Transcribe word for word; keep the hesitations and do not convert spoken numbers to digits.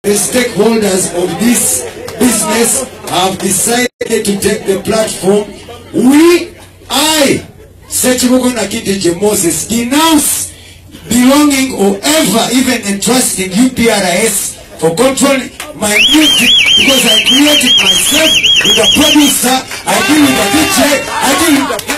The stakeholders of this business have decided to take the platform. We, I, Sechibugo Nakitije Moses, denounce belonging or ever even entrusting U P R S for controlling my music, because I created myself with the producer, I deal with the D J, I deal with the